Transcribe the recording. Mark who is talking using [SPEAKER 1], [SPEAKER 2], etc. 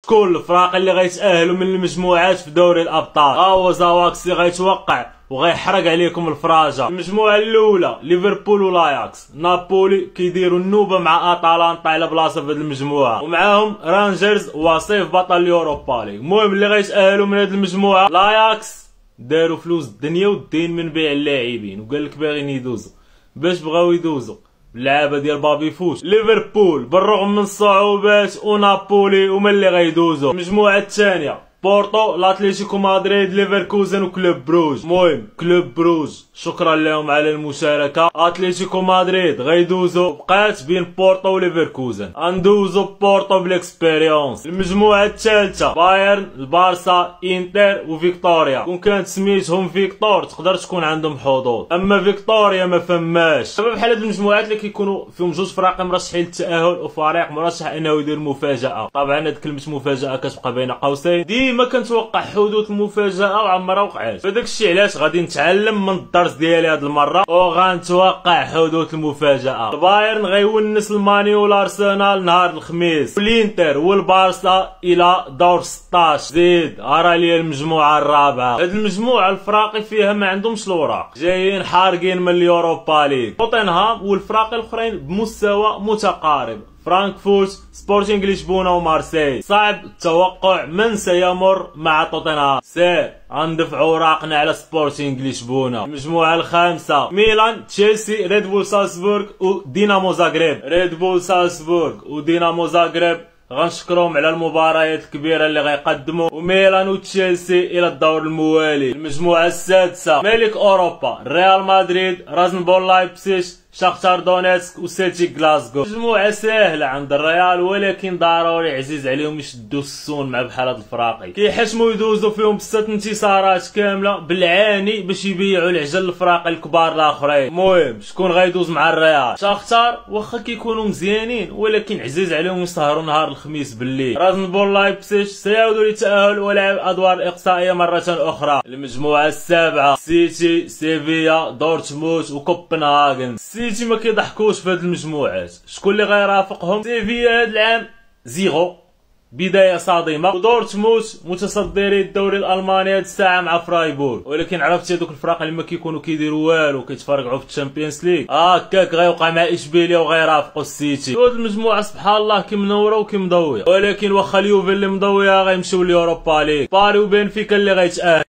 [SPEAKER 1] شكون الفراق اللي غيتأهلوا من المجموعات في دوري الابطال؟ هو زاواكس اللي غيتوقع وغيحرق عليكم الفراجه. المجموعه الاولى ليفربول ولاياكس. نابولي كيديروا النوبه مع اتلانتا على بلاصه في هذه المجموعه، ومعاهم رانجرز وصيف بطل اليوروبا ليغ. المهم اللي غيتأهلوا من هذه المجموعه لاياكس داروا فلوس الدنيا والدين من بيع اللاعبين، وقال لك باغيين يدوزوا. باش بغاو يدوزوا اللعابه ديال بابي فوش. ليفربول بالرغم من الصعوبات ونابولي هما اللي غيدوزوا. المجموعه الثانيه بورتو، الاتليتيكو مدريد، ليفركوزن وكلوب بروج. المهم كلوب بروج شكرا لهم على المشاركه. اتليتيكو مدريد غيدوزو، بقات بين بورتو وليفركوزن. غندوزو بورتو بالاكسبيريونس. المجموعه الثالثه بايرن، البارسا، انتر وفيكتوريا. كون كانت سميتهم فيكتور تقدر تكون عندهم حظوظ، اما فيكتوريا ما فماش. دابا بحال هاد المجموعات اللي كيكونوا فيهم جوج فراق مرشحين للتاهل وفريق مرشح انه يدير مفاجاه. طبعا هاد كلمه مفاجاه كتبقى بين قوسين. ديما كنتوقع حدوث المفاجاه وعمرها وقعات، فداك الشيء علاش غادي نتعلم من الدرس ديالي هاد المره وغنتوقع حدوث المفاجاه. البايرن غيونس الماني والارسنال نهار الخميس، والانتر والبارسا الى دور 16. زيد ارى لي المجموعه الرابعه. هاد المجموعه الفراقي فيها ما عندهمش الوراق، جايين حارقين من اليوروبا ليغ. توتنهام والفراق الاخرين بمستوى متقارب، فرانكفورت، سبورتينغ لشبونه ومارسيل. صعب التوقع من سيمر مع توتنهام. سير غندفعوا اوراقنا على سبورتينغ لشبونه. المجموعه الخامسه ميلان، تشيلسي، ريد بول سالزبورغ ودينامو زاغريب. ريد بول سالزبورغ ودينامو زاغريب غنشكرهم على المباريات الكبيره اللي غيقدموا، وميلان وتشيلسي الى الدور الموالي. المجموعه السادسه ملك اوروبا، ريال مدريد، رازنبول لايبسيش، شاختار دونيتسك وسيلتيك غلاسكو. مجموعه ساهله عند الريال، ولكن ضروري عزيز عليهم يشدوا السون مع بحال هاد الفراقي. كيحشموا يدوزوا فيهم بست انتصارات كامله بالعاني باش يبيعوا العجل الفراقي الكبار الاخرين. المهم شكون غيدوز مع الريال؟ شاختار واخا كيكونوا مزيانين ولكن عزيز عليهم يسهروا نهار الخميس بالليل. رازنبول لايبسيش سيعودوا للتاهل ولعب ادوار الاقصائيه مره اخرى. المجموعه السابعه سيتي، سيفيا، دورتموند وكوبنهاغن. سيتي ما كيضحكوش في هاد المجموعات. شكون اللي غيرافقهم؟ سيفيا هاد العام زيرو، بدايه صادمه، ودورتموند متصدري الدوري الالماني هاد الساعه مع فرايبورغ. ولكن عرفتي هذوك الفرق اللي ما كيكونوا كيديروا والو كيتفرقعوا في الشامبيونز ليغ، هكاك غيوقع مع اشبيليا وغيرافقوا السيتي. هاد المجموعه سبحان الله كي منوره وكي مضويه، ولكن واخا اليوفي اللي مضويه غيمشيو ليوروبا ليغ. باري وبنفيكا اللي غيتأهل.